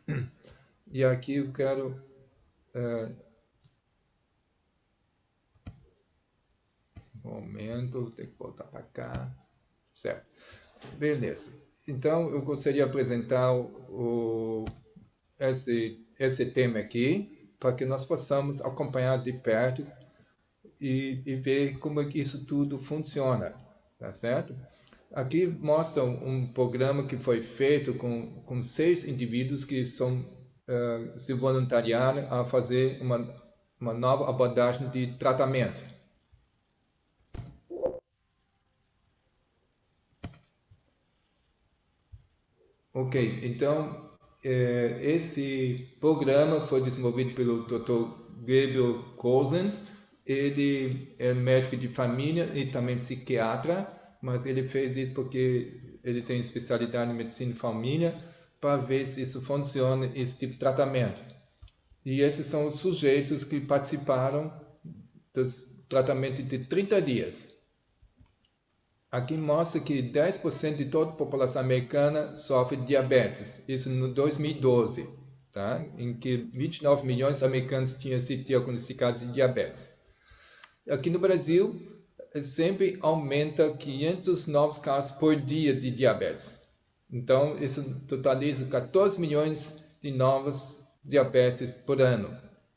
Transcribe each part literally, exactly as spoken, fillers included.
E aqui eu quero... Uh, um momento, tem que voltar para cá. Certo. Beleza. Então, eu gostaria de apresentar o, esse, esse tema aqui, para que nós possamos acompanhar de perto e, e ver como é que isso tudo funciona, tá certo? Aqui mostra um programa que foi feito com, com seis indivíduos que são, uh, se voluntariaram a fazer uma, uma nova abordagem de tratamento. Ok, então eh, esse programa foi desenvolvido pelo doutor Gabriel Cousens. Ele é médico de família e também psiquiatra, mas ele fez isso porque ele tem especialidade em medicina de família, para ver se isso funciona, esse tipo de tratamento. E esses são os sujeitos que participaram dos tratamentos de trinta dias. Aqui mostra que dez por cento de toda a população americana sofre de diabetes. Isso no dois mil e doze, tá? Em que vinte e nove milhões de americanos tinham sido diagnosticados de diabetes. Aqui no Brasil, sempre aumenta quinhentos novos casos por dia de diabetes. Então, isso totaliza quatorze milhões de novos diabetes por ano.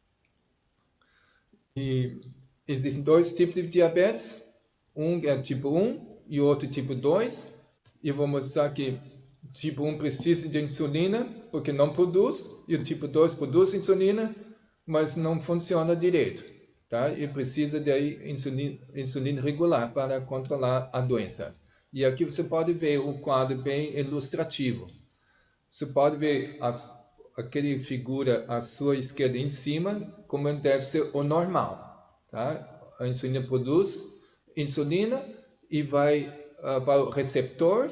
E existem dois tipos de diabetes. Um é tipo um e o outro tipo dois. E vou mostrar que tipo um precisa de insulina porque não produz, e o tipo dois produz insulina, mas não funciona direito, tá? E precisa de insulina, insulina regular para controlar a doença. E aqui você pode ver o quadro bem ilustrativo. Você pode ver as, aquele figura à sua esquerda em cima, como deve ser o normal, tá? A insulina produz insulina e vai uh, para o receptor,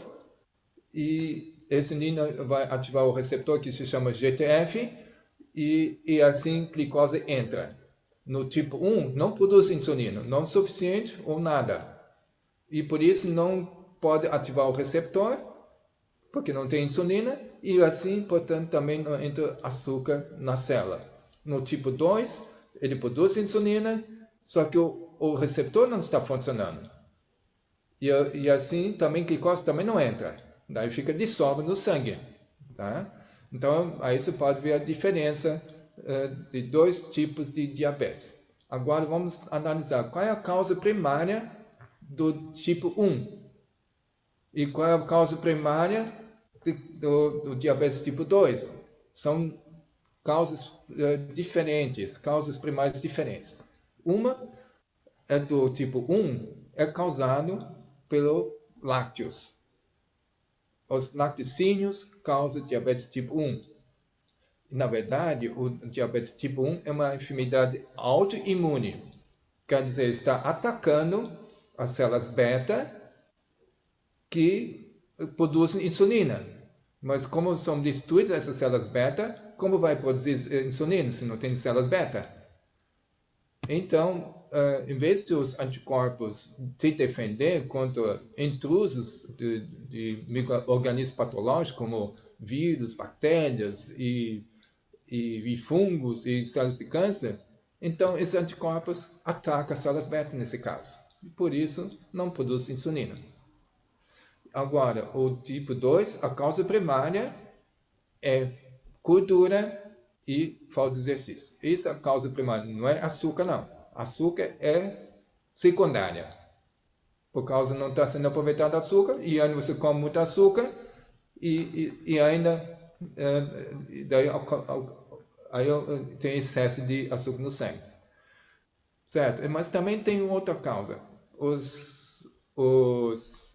e essa insulina vai ativar o receptor que se chama G T F, e, e assim a glicose entra. No tipo um, não produz insulina, não é suficiente ou nada. E por isso não pode ativar o receptor, porque não tem insulina, e assim, portanto, também não entra açúcar na célula. No tipo dois, ele produz insulina, só que o, o receptor não está funcionando. E, e assim também glicose também não entra. Daí fica dissolve no sangue. Tá? Então aí você pode ver a diferença uh, de dois tipos de diabetes. Agora vamos analisar qual é a causa primária do tipo um e qual é a causa primária de, do, do diabetes tipo dois. São causas uh, diferentes, causas primárias diferentes. Uma é do tipo um, é causado pelo lácteos. Os laticínios causam diabetes tipo um. Na verdade, o diabetes tipo um é uma enfermidade autoimune. Quer dizer, está atacando as células beta que produzem insulina. Mas como são destruídas essas células beta, como vai produzir insulina se não tem células beta? Então, uh, em vez de os anticorpos se defender contra intrusos de, de micro-organismos patológicos, como vírus, bactérias e, e, e fungos e células de câncer, então esses anticorpos atacam as células beta nesse caso. E por isso, não produz insulina. Agora, o tipo dois, a causa primária é gordura e falta de exercício. Essa é a causa primária, não é açúcar não. Açúcar é secundária. Por causa não está sendo aproveitado açúcar, e ainda você come muito açúcar, e, e, e ainda é, daí, aí tem excesso de açúcar no sangue. Certo? Mas também tem outra causa. Os, os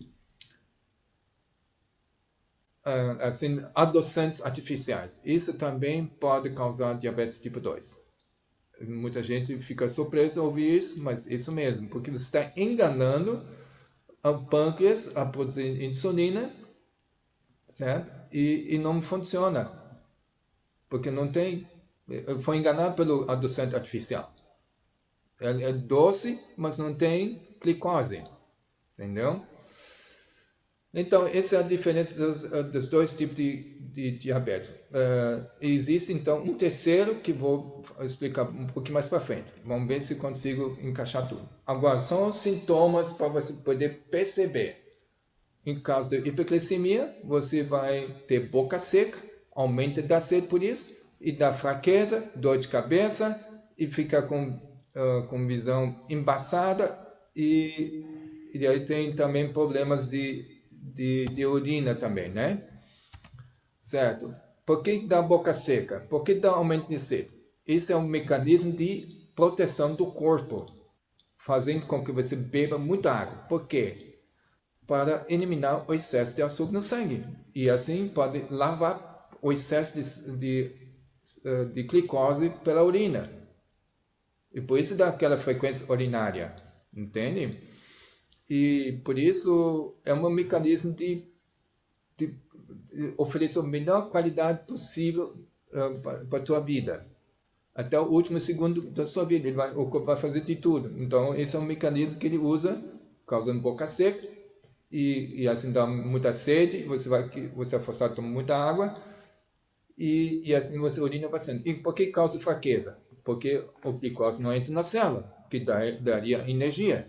assim, adoçantes artificiais. Isso também pode causar diabetes tipo dois. Muita gente fica surpresa ao ouvir isso, mas isso mesmo, porque você está enganando o pâncreas a produzir insulina, certo? E, e não funciona, porque não tem, foi enganado pelo adoçante artificial. É, é doce, mas não tem glicose, entendeu? Então, essa é a diferença dos, dos dois tipos de, de diabetes. Uh, existe, então, um terceiro que vou explicar um pouquinho mais para frente. Vamos ver se consigo encaixar tudo. Agora, são os sintomas para você poder perceber. Em caso de hiperglicemia, você vai ter boca seca, aumento da sede por isso, e dá fraqueza, dor de cabeça, e fica com, uh, com visão embaçada, e, e aí tem também problemas de De, de urina também, né? Certo? Por que dá boca seca? Por que dá aumento de sede? Esse é um mecanismo de proteção do corpo, fazendo com que você beba muita água. Por quê? Para eliminar o excesso de açúcar no sangue. E assim pode lavar o excesso de, de, de glicose pela urina. E por isso dá aquela frequência urinária. Entende? E por isso é um mecanismo de, de oferecer a melhor qualidade possível uh, para a tua vida. Até o último segundo da sua vida. Ele vai, o corpo vai fazer de tudo. Então, esse é um mecanismo que ele usa, causando boca seca. E, e assim dá muita sede. Você vai você é forçado a tomar muita água. E, e assim você urina bastante. E por que causa fraqueza? Porque o glicose não entra na célula, que dá, daria energia.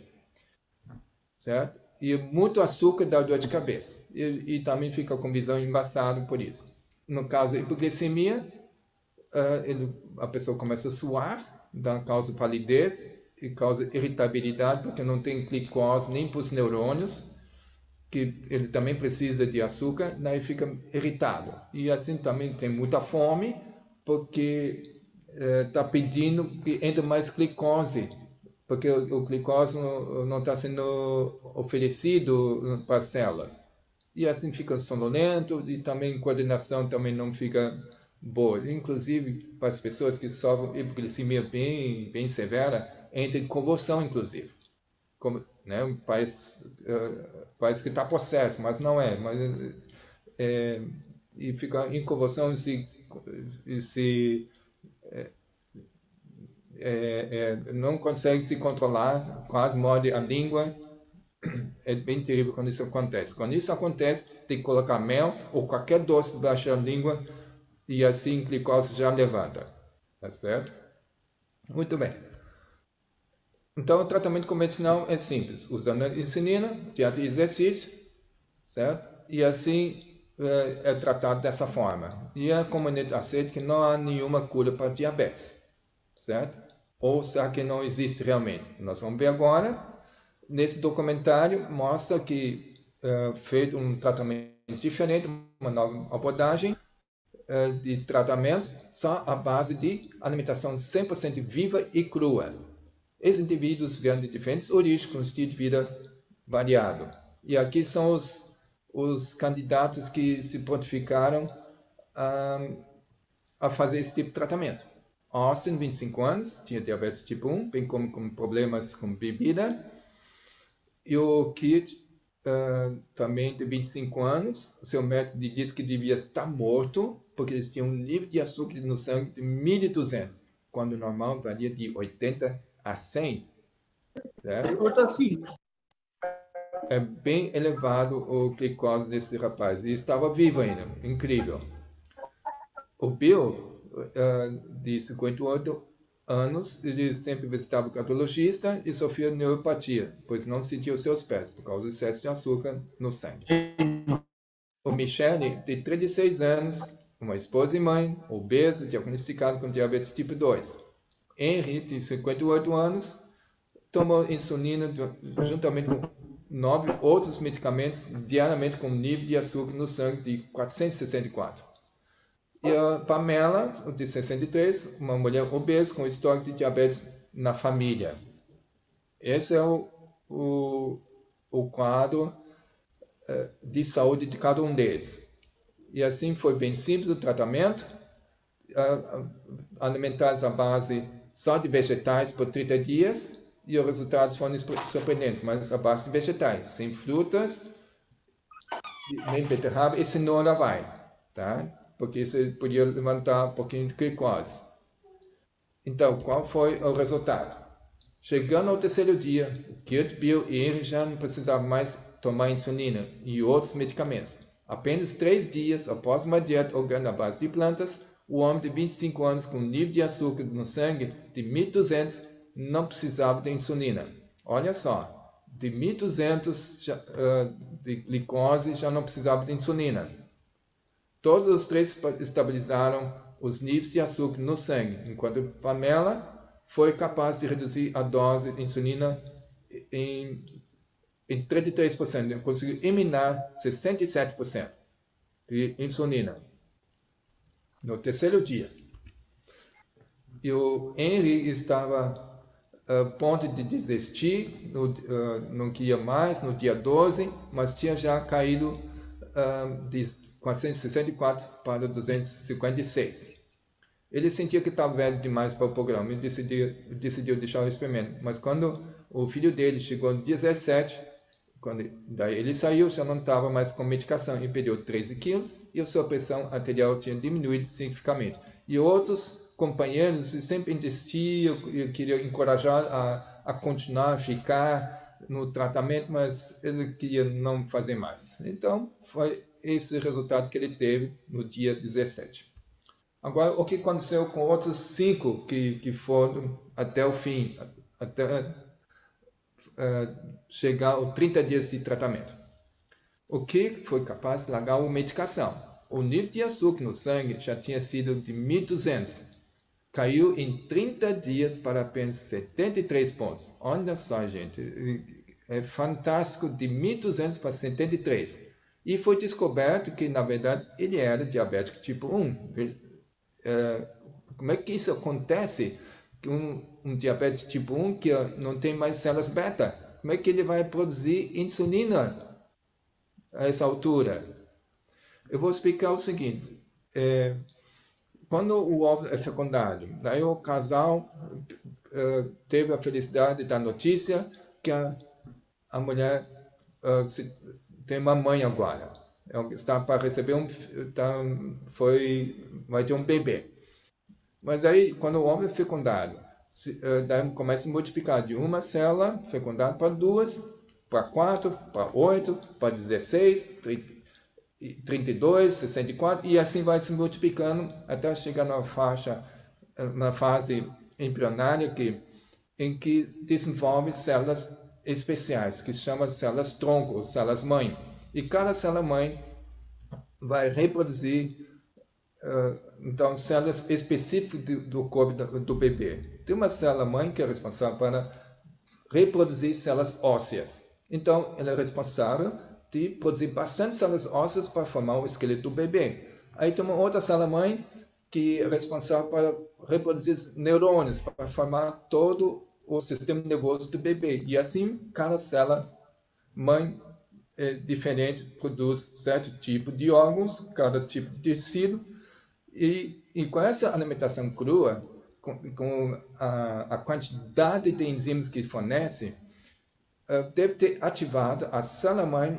Certo? E muito açúcar dá dor de cabeça. E, e também fica com visão embaçada por isso. No caso da hipoglicemia, uh, ele, a pessoa começa a suar, dá causa palidez e causa irritabilidade, porque não tem glicose nem para os neurônios, que ele também precisa de açúcar, daí fica irritado. E assim também tem muita fome, porque está uh, pedindo que entre mais glicose, porque o, o glicose não está sendo oferecido para as células. E assim fica sonolento e também a coordenação também não fica boa. Inclusive, para as pessoas que sofrem hipoglicemia bem, bem severa, entra em convulsão, inclusive. Como, né, parece, uh, parece que está possesso, mas não é. Mas, é e fica em convulsão e se... E se é, É, é, não consegue se controlar, quase morde a língua. É bem terrível quando isso acontece. Quando isso acontece, tem que colocar mel ou qualquer doce debaixo da língua e assim a glicose já levanta. Tá certo? Muito bem. Então, o tratamento convencional é simples, usando a insulina, dieta de exercício, certo? E assim é, é tratado dessa forma. E a comunidade aceita que não há nenhuma cura para diabetes, certo? Ou será que não existe realmente? Nós vamos ver agora. Nesse documentário mostra que uh, feito um tratamento diferente, uma nova abordagem uh, de tratamento só à base de alimentação cem por cento viva e crua. Esses indivíduos vieram de diferentes origens com estilo de vida variado. E aqui são os, os candidatos que se prontificaram uh, a fazer esse tipo de tratamento. Austin, vinte e cinco anos, tinha diabetes tipo um, bem como com problemas com bebida. E o Kit, uh, também de vinte e cinco anos, seu médico disse que devia estar morto, porque eles tinham um nível de açúcar no sangue de mil e duzentos, quando o normal varia de oitenta a cem. Certo? É bem elevado o glicose desse rapaz, e estava vivo ainda, incrível. O Bill, Uh, de cinquenta e oito anos, ele sempre visitava o cardiologista e sofria de neuropatia, pois não sentia os seus pés por causa do excesso de açúcar no sangue. O Michele, de trinta e seis anos, uma esposa e mãe, obesa, diagnosticado com diabetes tipo dois. Henry, de cinquenta e oito anos, tomou insulina juntamente com nove outros medicamentos diariamente com nível de açúcar no sangue de quatrocentos e sessenta e quatro. E a Pamela, de sessenta e três, uma mulher obesa com histórico de diabetes na família. Esse é o, o, o quadro uh, de saúde de cada um deles. E assim foi bem simples o tratamento. Uh, alimentados à base só de vegetais por trinta dias. E os resultados foram surpreendentes, mas à base de vegetais, sem frutas, nem beterraba e cenoura vai. Tá? Porque isso podia levantar um pouquinho de glicose. Então, qual foi o resultado? Chegando ao terceiro dia, Kurt, Bill e Henry já não precisavam mais tomar insulina e outros medicamentos. Apenas três dias após uma dieta orgânica à base de plantas, o homem de vinte e cinco anos com nível de açúcar no sangue de mil e duzentos não precisava de insulina. Olha só, de mil e duzentos uh, de glicose já não precisava de insulina. Todos os três estabilizaram os níveis de açúcar no sangue, enquanto Pamela foi capaz de reduzir a dose de insulina em, em trinta e três por cento. Conseguiu eliminar sessenta e sete por cento de insulina no terceiro dia. E o Henry estava a uh, ponto de desistir, no, uh, não queria mais no dia doze, mas tinha já caído uh, de quatrocentos e sessenta e quatro para duzentos e cinquenta e seis. Ele sentia que estava velho demais para o programa e decidiu, decidiu deixar o experimento. Mas quando o filho dele chegou no dezessete, quando daí ele saiu, já não estava mais com medicação e perdeu treze quilos e a sua pressão arterial tinha diminuído significativamente. E outros companheiros sempre insistiam e queriam encorajar a, a continuar a ficar no tratamento, mas ele queria não fazer mais. Então, foi esse resultado que ele teve no dia dezessete. Agora, o que aconteceu com outros cinco que, que foram até o fim, até uh, chegar aos trinta dias de tratamento? O que foi capaz de largar a medicação? O nível de açúcar no sangue já tinha sido de mil e duzentos. Caiu em trinta dias para apenas setenta e três pontos. Olha só, gente. É fantástico, de mil e duzentos para setenta e três. E foi descoberto que, na verdade, ele era diabético tipo um. Uh, como é que isso acontece? Um, um diabetes tipo um que não tem mais células beta, como é que ele vai produzir insulina a essa altura? Eu vou explicar o seguinte. É, quando o óvulo é fecundado, daí o casal uh, teve a felicidade da notícia que a, a mulher uh, se, tem uma mãe agora. Está para receber um, tá, foi, vai ter um bebê. Mas aí, quando o homem é fecundado, se, uh, daí começa a multiplicar de uma célula fecundada para duas, para quatro, para oito, para dezesseis, trinta e dois, sessenta e quatro, e assim vai se multiplicando até chegar na faixa, na fase embrionária que, em que desenvolve células especiais, que se chama células tronco, células mãe. E cada célula mãe vai reproduzir uh, então células específicas do, do corpo do, do bebê. Tem uma célula mãe que é responsável para reproduzir células ósseas. Então, ela é responsável de produzir bastante células ósseas para formar o esqueleto do bebê. Aí tem uma outra célula mãe que é responsável para reproduzir neurônios, para formar todo o sistema nervoso do bebê. E assim, cada célula mãe é diferente, produz certo tipo de órgãos, cada tipo de tecido. E, e com essa alimentação crua, com, com a, a quantidade de enzimas que fornece, uh, deve ter ativado a célula-mãe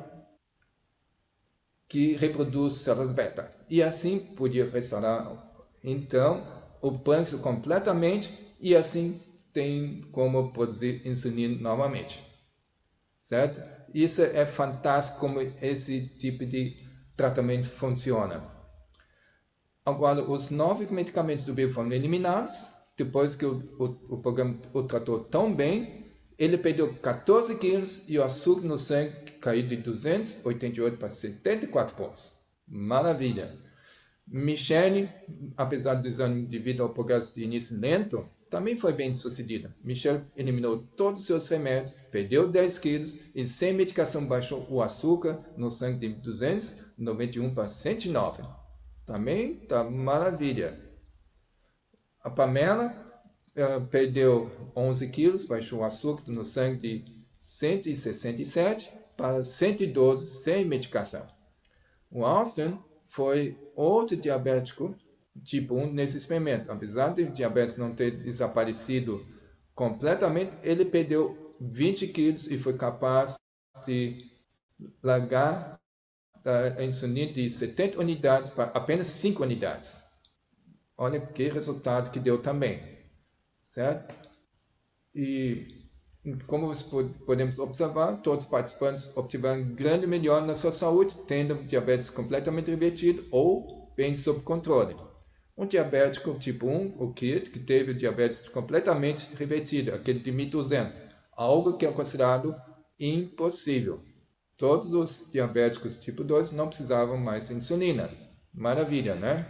que reproduz células beta. E assim podia restaurar, então, o pâncreas completamente e assim tem como produzir insulina novamente. Certo? Isso é fantástico como esse tipo de tratamento funciona. Agora, os nove medicamentos do bebê foram eliminados. Depois que o, o, o programa o tratou tão bem, ele perdeu quatorze quilos e o açúcar no sangue caiu de duzentos e oitenta e oito para setenta e quatro pontos. Maravilha! Michelle, apesar do exame devido ao progresso de início lento, também foi bem sucedida. Michelle eliminou todos os seus remédios, perdeu dez quilos e sem medicação baixou o açúcar no sangue de duzentos e noventa e um para cento e nove. Também está maravilha. A Pamela uh, perdeu onze quilos, baixou o açúcar no sangue de cento e sessenta e sete para cento e doze sem medicação. O Austin foi outro diabético tipo um nesse experimento. Apesar de diabetes não ter desaparecido completamente, ele perdeu vinte quilos e foi capaz de largar a insulina de setenta unidades para apenas cinco unidades. Olha que resultado que deu também. Certo? E Como podemos observar, todos os participantes obtiveram grande melhora na sua saúde, tendo diabetes completamente revertido ou bem sob controle. Um diabético tipo um, o Kid, que teve o diabetes completamente revertido, aquele de mil e duzentos, algo que é considerado impossível. Todos os diabéticos tipo dois não precisavam mais de insulina. Maravilha, né?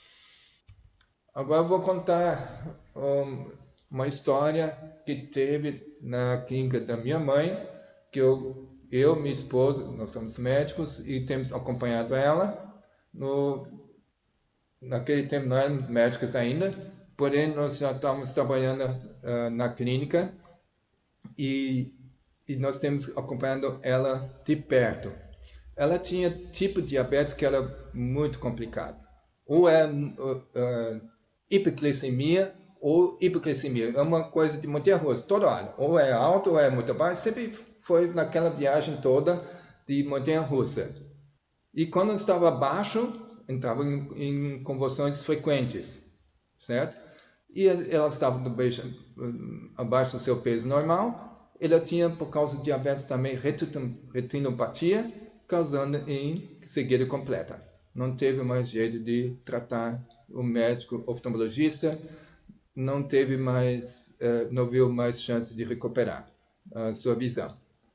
Agora eu vou contar um, uma história que teve na clínica da minha mãe, que eu, eu minha esposa, nós somos médicos e temos acompanhado ela. No, naquele tempo não éramos médicos ainda, porém nós já estávamos trabalhando uh, na clínica e, e nós temos acompanhando ela de perto. Ela tinha tipo de diabetes que era muito complicado. Ou é uh, uh, hiperglicemia ou hipoglicemia. É uma coisa de montanha-russa, toda hora. Ou é alto ou é muito baixo. Sempre foi naquela viagem toda de montanha-russa. E quando estava baixo, entrava em, em convulsões frequentes, certo? E ela estava no beijo, abaixo do seu peso normal. Ela tinha, por causa de diabetes, também retinopatia, causando em cegueira completa. Não teve mais jeito de tratar. O médico oftalmologista não teve mais, não viu mais chance de recuperar a sua visão.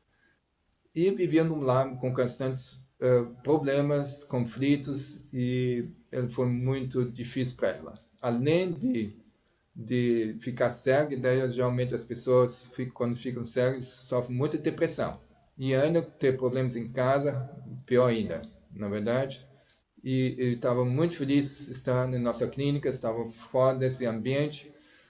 E vivendo lá com constantes uh, problemas, conflitos, e foi muito difícil para ela. Além de, de ficar cega, daí geralmente as pessoas, quando ficam cegas, sofrem muita depressão. E ainda ter problemas em casa, pior ainda, na verdade. E ele estava muito feliz de estar na nossa clínica, estava fora desse ambiente,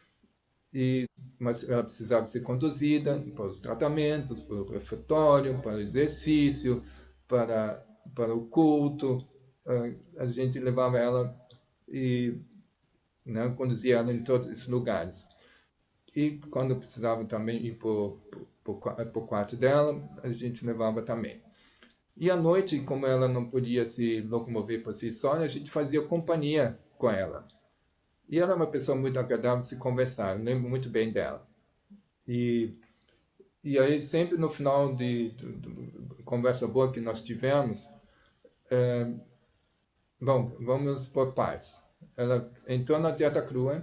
e, mas ela precisava ser conduzida para os tratamentos, para o refeitório, para o exercício, para, para o culto. A gente levava ela e, né, conduzia ela em todos esses lugares. E quando precisava também ir para o quarto dela, a gente levava também. E à noite, como ela não podia se locomover por si só, a gente fazia companhia com ela. E ela é uma pessoa muito agradável de se conversar, eu lembro muito bem dela. E, e aí, sempre no final de, de, de conversa boa que nós tivemos, é, bom, vamos por partes. Ela entrou na dieta crua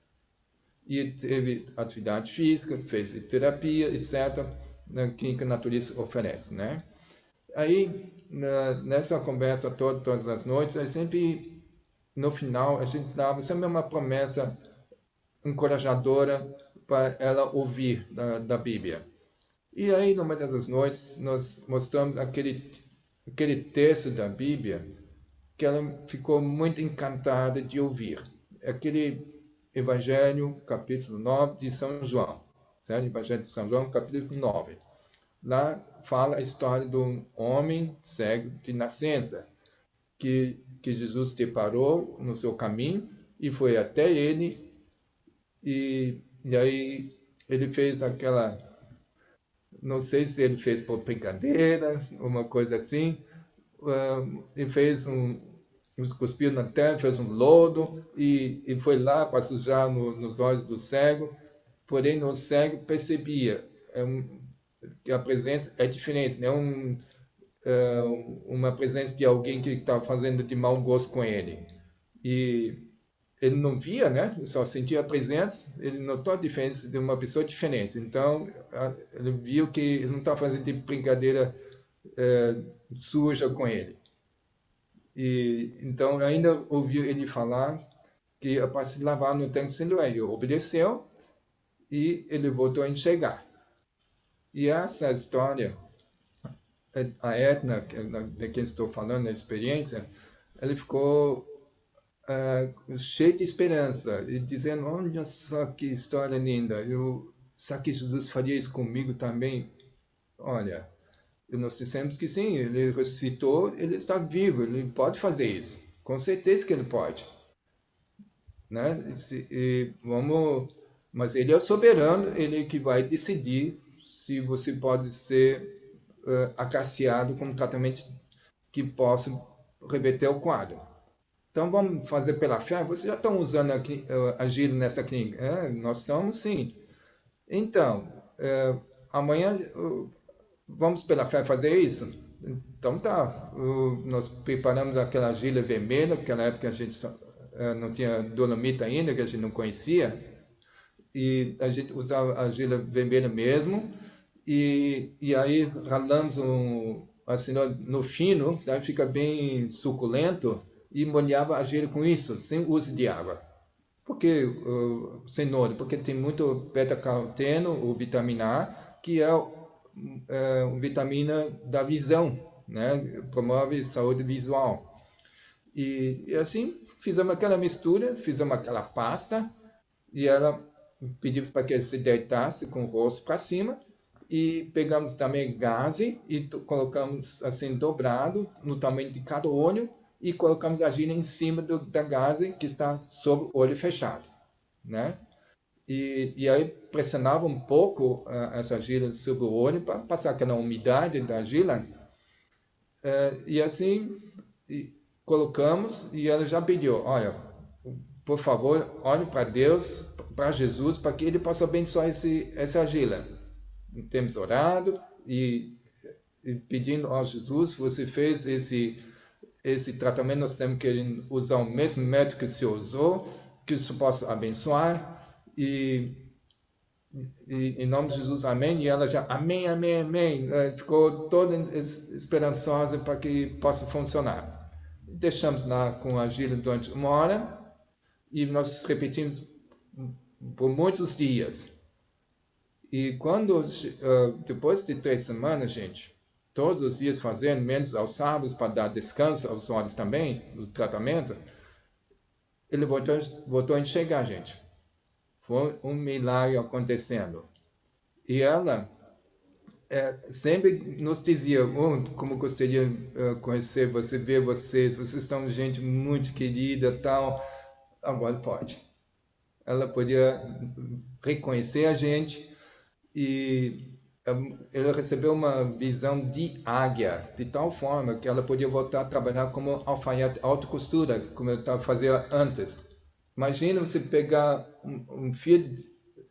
e teve atividade física, fez terapia, etcétera, na clínica naturista oferece, né? Aí, na, nessa conversa toda, todas as noites, a sempre, no final, a gente dava sempre uma promessa encorajadora para ela ouvir da, da Bíblia. E aí, numa dessas noites, nós mostramos aquele, aquele texto da Bíblia que ela ficou muito encantada de ouvir. Aquele Evangelho, capítulo nove de São João. Certo? Evangelho de São João, capítulo nove. Lá fala a história de um homem cego de nascença, que, que Jesus deparou no seu caminho e foi até ele, e, e aí ele fez aquela, não sei se ele fez por brincadeira, uma coisa assim, uh, ele fez um, cuspiu na terra, fez um lodo e, e foi lá para sujar no, nos olhos do cego, porém o cego percebia é um, que a presença é diferente, não é um, uh, uma presença de alguém que está fazendo de mau gosto com ele. E ele não via, né? Só sentia a presença, ele notou a diferença de uma pessoa diferente. Então, ele viu que ele não está fazendo de brincadeira uh, suja com ele. E, então, ainda ouviu ele falar que é para se lavar no tanque de Siloé. Ele obedeceu e ele voltou a enxergar. E essa história, a Edna, de quem estou falando, a experiência, ele ficou uh, cheio de esperança, e dizendo, olha só que história linda, eu, será que Jesus faria isso comigo também? Olha, nós dissemos que sim, ele ressuscitou, ele está vivo, ele pode fazer isso, com certeza que ele pode. Né? E, e vamos, mas ele é o soberano, ele que vai decidir se você pode ser Uh, acaciado com um tratamento que possa reverter o quadro. Então vamos fazer pela fé. Vocês já estão usando aqui, uh, agindo nessa clínica? É, nós estamos sim. Então, é, amanhã uh, vamos pela fé fazer isso? Então tá, uh, nós preparamos aquela argila vermelha, naquela época a gente uh, não tinha dolomita ainda, que a gente não conhecia, e a gente usava a argila vermelha mesmo, e, e aí ralamos um, assim, no, no fino, daí fica bem suculento, e molhava a argila com isso, sem uso de água. Por que uh, cenoura? Porque tem muito beta-caroteno, ou vitamina A, que é, é uma vitamina da visão, né? Promove saúde visual. E, e assim, fizemos aquela mistura, fizemos aquela pasta, e ela pedimos para que ele se deitasse com o rosto para cima, e pegamos também gaze e colocamos assim dobrado no tamanho de cada olho, e colocamos a argila em cima do, da gaze que está sobre o olho fechado, né? E, e aí pressionava um pouco uh, essa argila sobre o olho para passar aquela umidade da argila. Uh, e assim e colocamos, e ela já pediu, olha, por favor, olhe para Deus, para Jesus, para que Ele possa abençoar esse, essa argila. Temos orado e, e pedindo ao Jesus, você fez esse esse tratamento, nós temos que usar o mesmo método que o Senhor usou, que o Senhor possa abençoar, e, e em nome de Jesus, amém, e ela já, amém, amém, amém, ficou toda esperançosa para que possa funcionar. Deixamos lá com a argila durante uma hora, e nós repetimos por muitos dias. E quando, depois de três semanas, gente, todos os dias fazendo, menos aos sábados, para dar descanso aos olhos também, no tratamento, ele voltou, voltou a enxergar, gente. Foi um milagre acontecendo. E ela é, sempre nos dizia, oh, como gostaria uh, conhecer você, ver vocês, vocês estão gente muito querida, tal. Agora pode. Ela podia reconhecer a gente e ela recebeu uma visão de águia, de tal forma que ela podia voltar a trabalhar como alfaiate, alta costura, como ela fazia antes. Imagina você pegar um, um fio, de,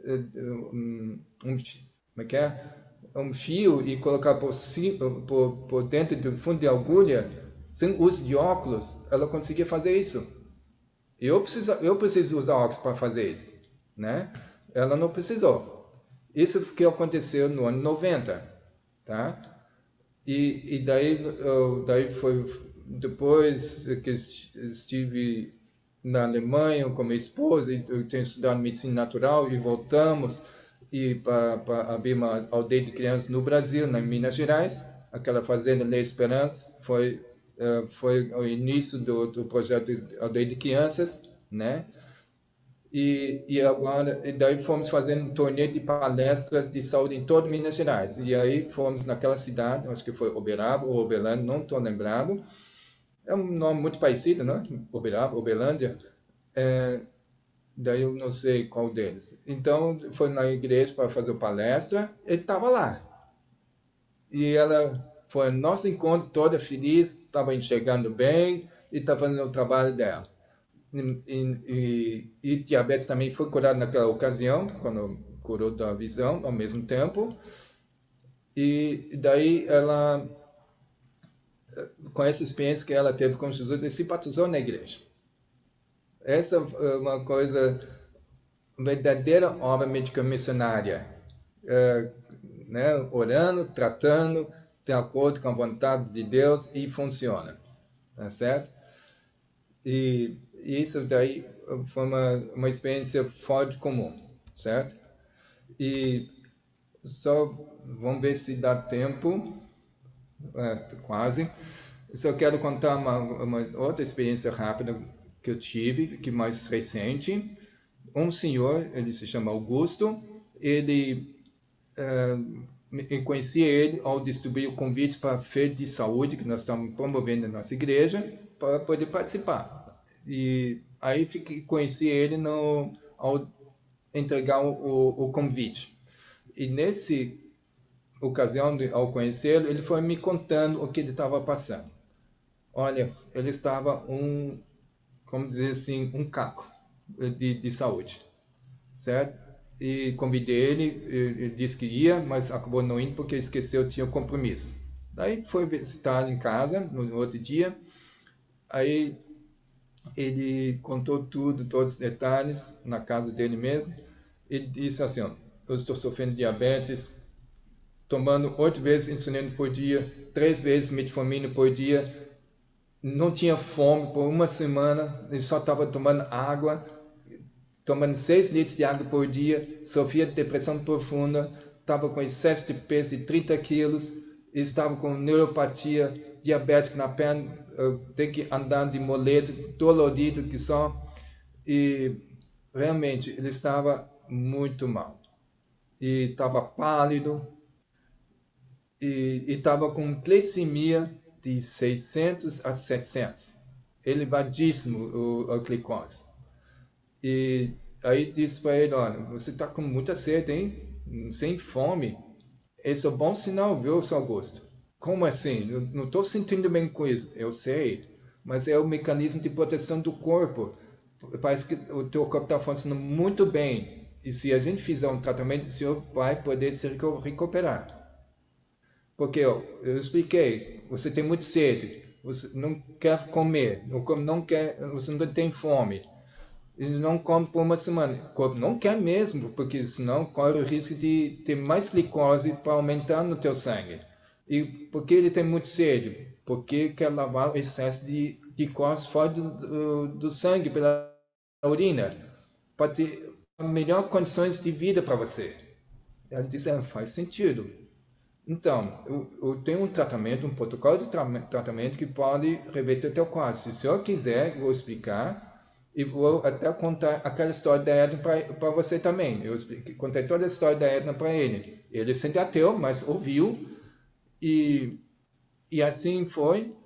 um, um, como é que é? um fio e colocar por, por, por dentro do fundo de agulha, sem uso de óculos, ela conseguia fazer isso. Eu preciso, eu preciso usar óculos para fazer isso, né? Ela não precisou. Isso que aconteceu no ano noventa, tá? E, e daí, daí foi depois que estive na Alemanha com minha esposa, e eu tenho estudado medicina natural e voltamos e para abrir uma aldeia de crianças no Brasil, na Minas Gerais, aquela fazenda Lei Esperança, foi uh, foi o início do, do projeto Aldeia de Crianças, né? E, e agora, e daí fomos fazendo um torneio de palestras de saúde em todo Minas Gerais. E aí fomos naquela cidade, acho que foi Uberaba ou Uberlândia, não estou lembrado. É um nome muito parecido, né? Uberaba, Uberlândia. É, daí eu não sei qual deles. Então, foi na igreja para fazer palestra, ele estava lá. E ela foi no nosso encontro, toda feliz, estava enxergando bem e estava fazendo o trabalho dela. E, e, e diabetes também foi curado naquela ocasião, quando curou da visão ao mesmo tempo. E daí ela, com essa experiência que ela teve com Jesus, ela se batizou na igreja. Essa é uma coisa, uma verdadeira obra médica missionária, é, né? Orando, tratando, de acordo com a vontade de Deus, e funciona, tá certo? E isso daí foi uma, uma experiência fora de comum, certo? E só vamos ver se dá tempo, é, quase. Só quero contar uma, uma outra experiência rápida que eu tive, que mais recente. Um senhor, ele se chama Augusto, ele, é, eu conheci ele ao distribuir o convite para a feira de saúde que nós estamos promovendo na nossa igreja, para poder participar. E aí fiquei, conheci ele no, ao entregar o, o convite. E nesse ocasião, de, ao conhecê-lo, ele foi me contando o que ele estava passando. Olha, ele estava um, como dizer assim, um caco de, de saúde, certo? e convidei ele, ele disse que ia, mas acabou não indo porque esqueceu, tinha um compromisso. Daí foi visitar em casa no outro dia, aí ele contou tudo, todos os detalhes, na casa dele mesmo. Ele disse assim, ó, eu estou sofrendo de diabetes, tomando oito vezes insulina por dia, três vezes metformina por dia, não tinha fome por uma semana, ele só estava tomando água, tomando seis litros de água por dia, sofria de depressão profunda, estava com excesso de peso de trinta quilos, estava com neuropatia, diabético na perna, tem que andar de moleta, dolorido que só, e realmente ele estava muito mal. E estava pálido, e estava com glicemia de seiscentos a setecentos, elevadíssimo o, o glicose. E aí disse para ele, olha, você está com muita sede, hein? Sem fome. Esse é um bom sinal, viu, seu Augusto? Como assim? Eu não estou sentindo bem com isso. Eu sei, mas é o mecanismo de proteção do corpo. Parece que o teu corpo está funcionando muito bem. E se a gente fizer um tratamento, o senhor vai poder se recuperar. Porque eu, eu expliquei, você tem muita sede, você não quer comer, não quer, você não tem fome. Ele não come por uma semana. O corpo não quer mesmo, porque senão corre o risco de ter mais glicose para aumentar no teu sangue. E por que ele tem muito sede? Porque quer lavar o excesso de glicose fora do, do, do sangue, pela urina, para ter melhores condições de vida para você. Ela disse, ah, faz sentido. Então, eu, eu tenho um tratamento, um protocolo de tra tratamento que pode reverter teu quadro. Se o senhor quiser, vou explicar. E vou até contar aquela história da Edna para você também. Eu expliquei, contei toda a história da Edna para ele. Ele sendo ateu, mas ouviu. E, e assim foi.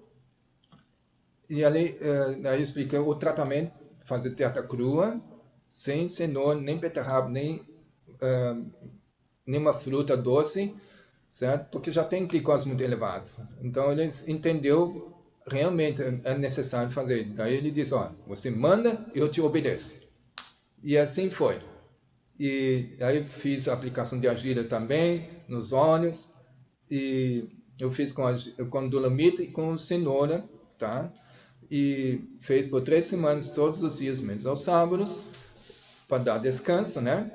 E ali, uh, aí eu expliquei o tratamento, fazer terra crua, sem cenoura, nem beterraba, nem uh, nenhuma fruta doce, certo? Porque já tem glicose muito elevado. Então ele entendeu realmente é necessário fazer. Daí ele disse, ó, você manda, eu te obedeço. E assim foi. E aí fiz a aplicação de argila também, nos olhos, e eu fiz com, com dolomita e com cenoura, tá? E fez por três semanas, todos os dias, menos aos sábados, para dar descanso, né?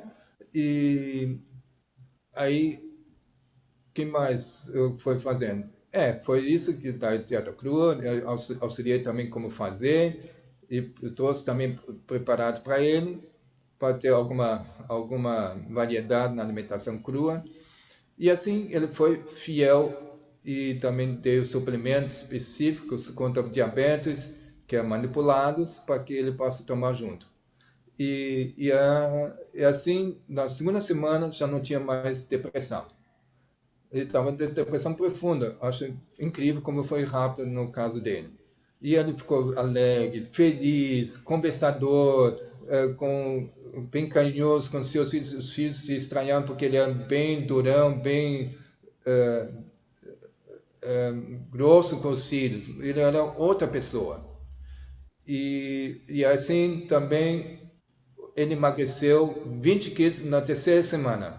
E aí, o que mais eu fui fazendo? É, foi isso que da dieta crua, auxiliei também como fazer, e trouxe também preparado para ele, para ter alguma, alguma variedade na alimentação crua. E assim ele foi fiel e também deu suplementos específicos contra diabetes, que é manipulados, para que ele possa tomar junto. E, e, a, e assim, na segunda semana já não tinha mais depressão. Ele estava de depressão profunda. Acho incrível como foi rápido no caso dele. E ele ficou alegre, feliz, conversador, é, com, bem carinhoso com seus filhos. Os filhos se estranhando porque ele era bem durão, bem é, é, grosso com os filhos. Ele era outra pessoa. E, e assim também ele emagreceu vinte quilos na terceira semana.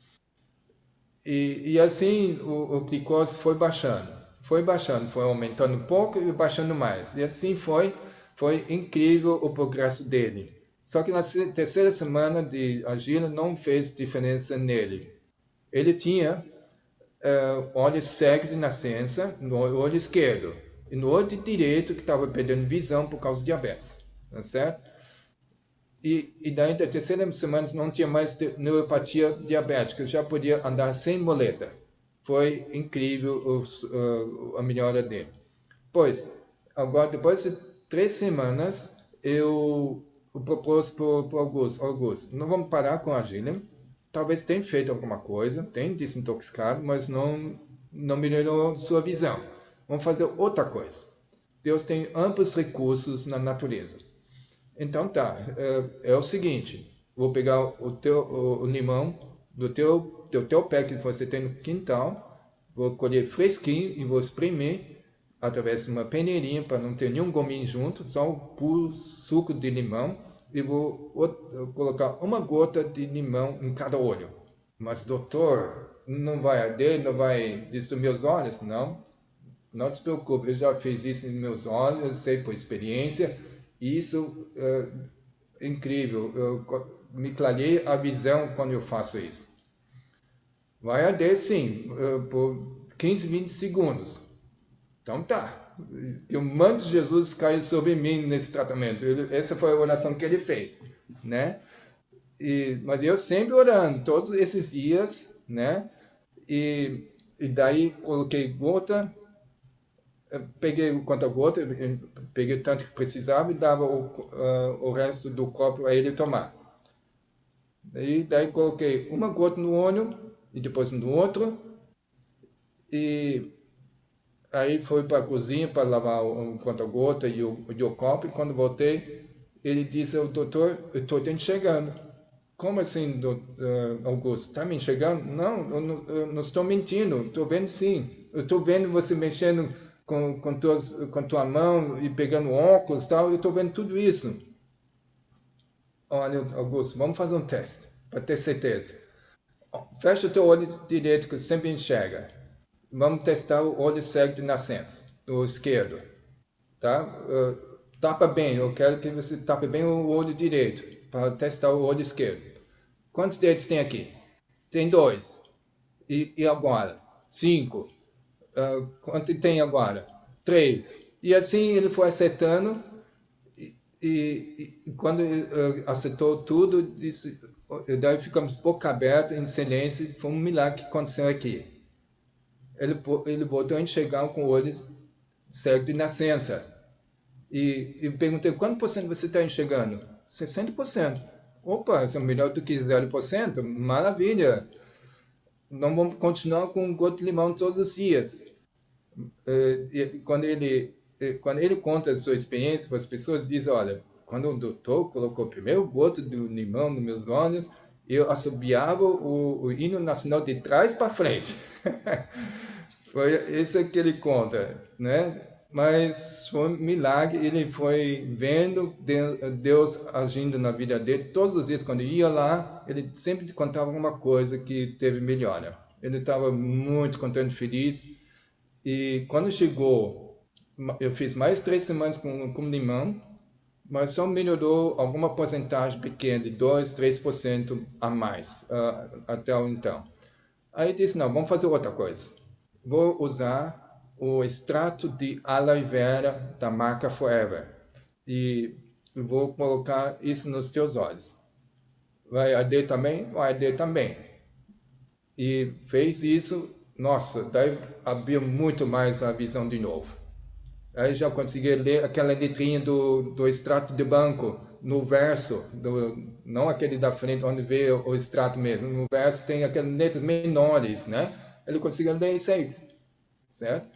E, e assim o, o glicose foi baixando, foi baixando, foi aumentando um pouco e baixando mais. E assim foi, foi incrível o progresso dele. Só que na terceira semana de argila não fez diferença nele. Ele tinha uh, olho cego de nascença no olho esquerdo e no olho direito que estava perdendo visão por causa de diabetes, tá certo? E, e daí, da terceira semana, não tinha mais neuropatia diabética, já podia andar sem muleta. Foi incrível o, a melhora dele. Pois, agora, depois de três semanas, eu, eu propus para o Augusto, Augusto, não vamos parar com a argila, talvez tenha feito alguma coisa, tenha desintoxicado, mas não, não melhorou sua visão. Vamos fazer outra coisa. Deus tem amplos recursos na natureza. Então tá, é, é o seguinte, vou pegar o teu o, o limão do teu, do teu pé que você tem no quintal, vou colher fresquinho e vou espremer através de uma peneirinha para não ter nenhum gominho junto, só o puro suco de limão, e vou colocar uma gota de limão em cada olho. Mas, doutor, não vai arder, não vai destruir meus olhos? Não, não se preocupe, eu já fiz isso nos meus olhos, eu sei por experiência, isso é incrível, eu me clareei a visão quando eu faço isso. Vai arder sim, por quinze, vinte segundos. Então tá, que o manto de Jesus caia sobre mim nesse tratamento. Ele, essa foi a oração que ele fez, né? E, mas eu sempre orando, todos esses dias, né? E, e daí coloquei gota, peguei o conta-gota, peguei tanto que precisava e dava o, uh, o resto do copo a ele tomar. E daí coloquei uma gota no olho e depois no outro. E aí fui para a cozinha para lavar o conta-gota e o, e o copo. E quando voltei, ele disse ao doutor, eu estou te enxergando. Como assim, doutor, Augusto? Está me enxergando? Não, eu não, eu não estou mentindo. Estou vendo sim. Eu estou vendo você mexendo com, com, tuas, com tua mão e pegando óculos e tal. Eu estou vendo tudo isso. Olha, Augusto, vamos fazer um teste, para ter certeza. Fecha o teu olho direito, que sempre enxerga. Vamos testar o olho cego de nascença, o esquerdo. Tá? Uh, tapa bem, eu quero que você tape bem o olho direito, para testar o olho esquerdo. Quantos dedos tem aqui? Tem dois. E, e agora? Cinco. Uh, quanto tem agora? Três. E assim ele foi acertando. E, e quando uh, acertou tudo, disse, daí ficamos boca aberta, em silêncio, foi um milagre que aconteceu aqui. Ele, ele voltou a enxergar com olhos cegos de nascença. E eu perguntei, quanto por cento você está enxergando? sessenta por cento. Opa, isso é melhor do que zero por cento? Maravilha! Não vamos continuar com um gota de limão todos os dias. Uh, quando ele... Quando ele conta a sua experiência para as pessoas, diz, olha, quando o doutor colocou o primeiro gota de limão nos meus olhos, eu assobiava o, o hino nacional de trás para frente. Foi isso que ele conta, né? Mas foi um milagre, ele foi vendo Deus agindo na vida dele. Todos os dias, quando ia lá, ele sempre contava alguma coisa que teve melhora. Ele estava muito contente, feliz. E quando chegou... Eu fiz mais três semanas com, com limão, mas só melhorou alguma porcentagem pequena, de dois, três por cento a mais, uh, até então. Aí disse, não, vamos fazer outra coisa. Vou usar o extrato de aloe vera da marca Forever. E vou colocar isso nos teus olhos. Vai arder também? Vai arder também. E fez isso, nossa, daí abriu muito mais a visão de novo. Aí já consegui ler aquela letrinha do, do extrato de banco no verso, do, não aquele da frente onde vê o extrato mesmo. No verso tem aquelas letras menores, né? Ele conseguiu ler isso aí, certo?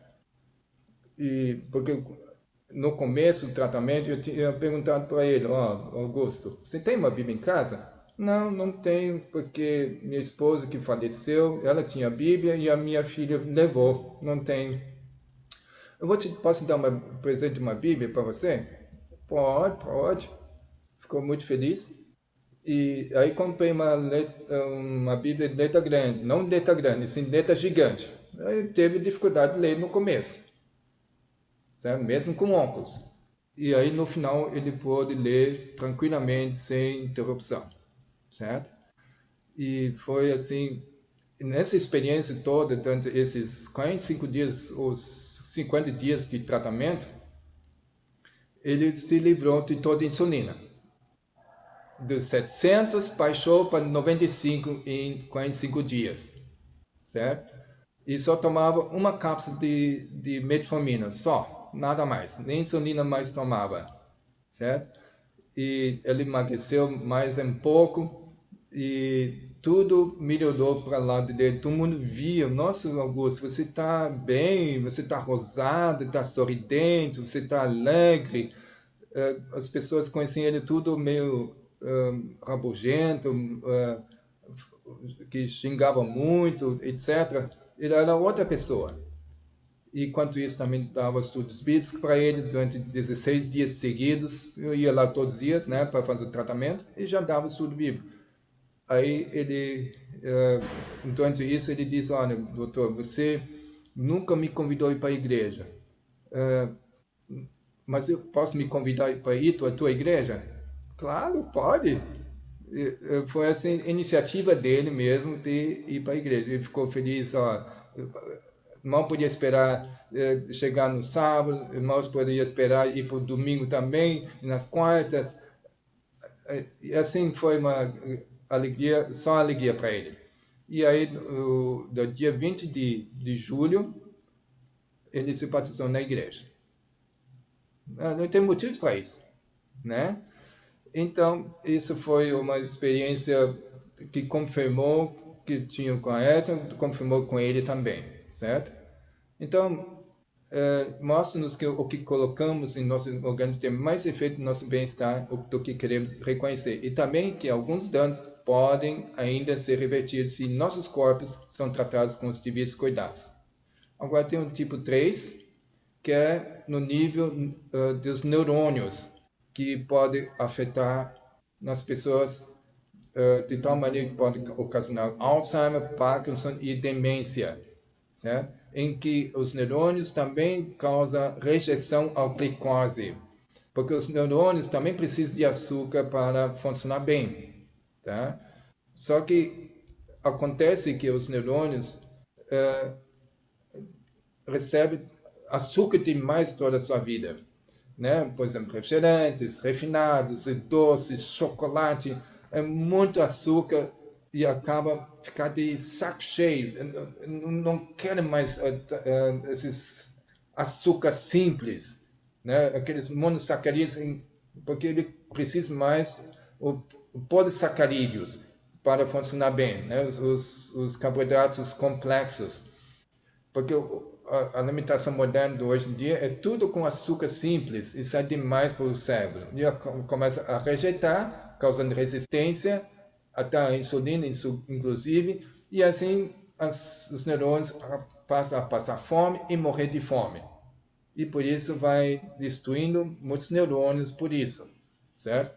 E porque no começo do tratamento eu tinha perguntado para ele, ó, oh, Augusto, você tem uma Bíblia em casa? Não, não tenho, porque minha esposa que faleceu, ela tinha a Bíblia e a minha filha levou, não tenho. Eu vou te, posso dar um presente de uma Bíblia para você? Pode, pode. Ficou muito feliz. E aí comprei uma, letra, uma Bíblia de letra grande. Não letra grande, sim letra gigante. Aí teve dificuldade de ler no começo. Certo? Mesmo com óculos. E aí no final ele pôde ler tranquilamente, sem interrupção. Certo? E foi assim, nessa experiência toda, durante esses quarenta e cinco dias, os cinquenta dias de tratamento, ele se livrou de toda a insulina. Dos setecentos, baixou para noventa e cinco em quarenta e cinco dias. Certo? E só tomava uma cápsula de, de metformina, só, nada mais. Nem insulina mais tomava. Certo? E ele emagreceu mais um pouco e tudo melhorou para o lado dele. Todo mundo via, nossa, Augusto, você está bem, você está rosado, está sorridente, você está alegre. Uh, as pessoas conheciam ele tudo meio uh, rabugento, uh, que xingava muito, etcétera. Ele era outra pessoa. E enquanto isso também dava estudos bíblicos para ele durante dezesseis dias seguidos. Eu ia lá todos os dias, né, para fazer o tratamento e já dava estudo bíblico. Aí ele, uh, durante isso ele disse, olha, doutor, você nunca me convidou a ir para a igreja. Uh, mas eu posso me convidar para ir para a tua igreja? Claro, pode. Foi essa iniciativa dele mesmo de ir para a igreja. Ele ficou feliz, ó, não podia esperar eh, chegar no sábado, irmãos podia esperar ir para o domingo também, nas quartas. E assim foi uma alegria, só alegria para ele. E aí, no, no dia vinte de, de julho, ele se batizou na igreja. Não tem motivo para isso, né? Então, isso foi uma experiência que confirmou que tinha com a Edson, confirmou com ele também, certo? Então, é, mostra-nos que o que colocamos em nosso organismo tem mais efeito no nosso bem-estar do que queremos reconhecer. E também que alguns danos podem ainda ser revertidos se nossos corpos são tratados com os devidos cuidados. Agora tem o tipo três, que é no nível uh, dos neurônios, que pode afetar nas pessoas uh, de tal maneira que pode ocasionar Alzheimer, Parkinson e demência, certo? Em que os neurônios também causam rejeição à glicose, porque os neurônios também precisam de açúcar para funcionar bem, tá? Só que acontece que os neurônios uh, recebem açúcar demais toda a sua vida, né? Por exemplo, refrigerantes, refinados, doces, chocolate, é muito açúcar e acaba ficar de saco cheio, não, não querem mais uh, uh, esses açúcar simples, né? Aqueles monossacarídeos, porque ele precisa mais o, o polissacarídeos para funcionar bem, né? Os, os, os carboidratos complexos, porque o, a alimentação moderna de hoje em dia é tudo com açúcar simples, isso é demais para o cérebro. E começa a rejeitar, causando resistência, até a insulina, inclusive, e assim as, os neurônios passam a passar fome e morrer de fome. E por isso vai destruindo muitos neurônios por isso, certo?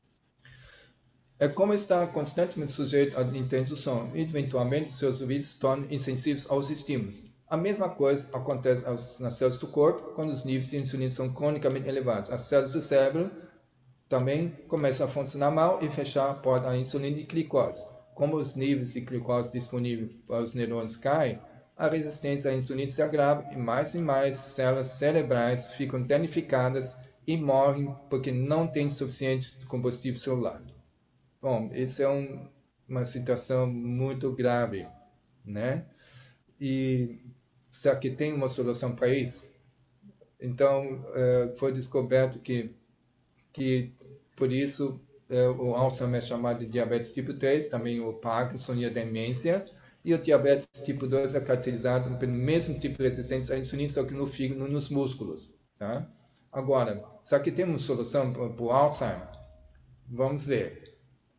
É como estar constantemente sujeito à intensa som, e eventualmente seus ouvidos se tornam insensíveis aos estímulos. A mesma coisa acontece nas células do corpo quando os níveis de insulina são cronicamente elevados. As células do cérebro também começam a funcionar mal e fechar a porta à insulina e glicose. Como os níveis de glicose disponíveis para os neurônios caem, a resistência à insulina se agrava e mais e mais células cerebrais ficam danificadas e morrem porque não têm suficiente combustível celular. Bom, isso é um, uma situação muito grave, né? E será que tem uma solução para isso? Então, uh, foi descoberto que, que por isso, uh, o Alzheimer é chamado de diabetes tipo três, também o Parkinson e a demência, e o diabetes tipo dois é caracterizado pelo mesmo tipo de resistência à insulina, só que no fígado, nos músculos. Tá? Agora, será que tem uma solução para o Alzheimer? Vamos ver.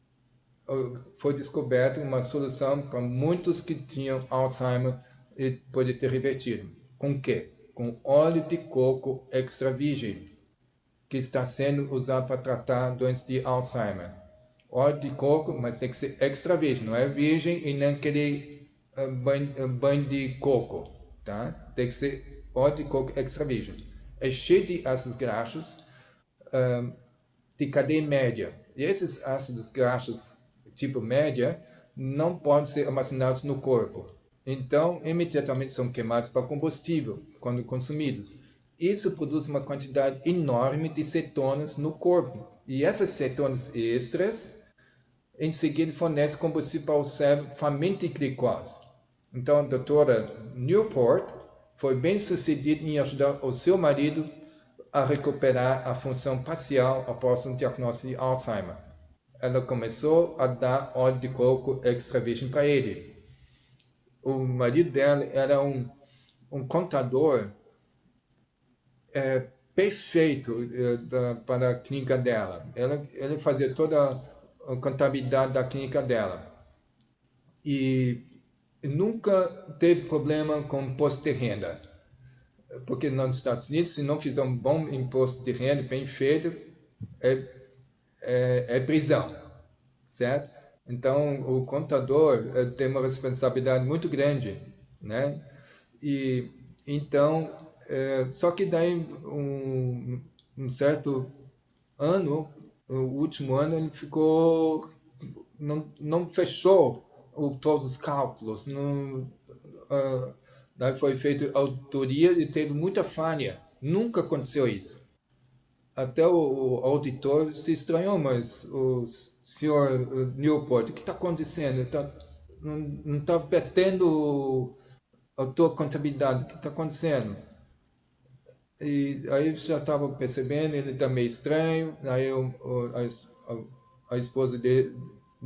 Foi descoberta uma solução para muitos que tinham Alzheimer e pode ter revertido. Com o quê? Com óleo de coco extra virgem, que está sendo usado para tratar doenças de Alzheimer. Óleo de coco, mas tem que ser extra virgem, não é virgem e nem aquele uh, banho, uh, banho de coco, tá? Tem que ser óleo de coco extra virgem. É cheio de ácidos graxos uh, de cadeia média. E esses ácidos graxos tipo média não podem ser armazenados no corpo. Então, imediatamente são queimados para combustível quando consumidos. Isso produz uma quantidade enorme de cetonas no corpo. E essas cetonas extras, em seguida, fornecem combustível para o cérebro faminto de glicose. Então, a doutora Newport foi bem sucedida em ajudar o seu marido a recuperar a função parcial após um diagnóstico de Alzheimer. Ela começou a dar óleo de coco extra virgem para ele. O marido dela era um, um contador é, perfeito é, da, para a clínica dela. Ela, ele fazia toda a contabilidade da clínica dela. E nunca teve problema com imposto de renda. porque nos Estados Unidos, se não fizer um bom imposto de renda bem feito, é, é, é prisão, certo? Então, o contador eh, tem uma responsabilidade muito grande, né? E então, eh, só que daí um, um certo ano, o último ano, ele ficou, não, não fechou o, todos os cálculos, não, ah, daí foi feita auditoria e teve muita falha. Nunca aconteceu isso. Até o, o auditor se estranhou, mas o senhor uh, Newport, o que está acontecendo? Tá, não está batendo a tua contabilidade, o que está acontecendo? E aí já estava percebendo, ele está meio estranho, aí eu, a, a, a esposa dele,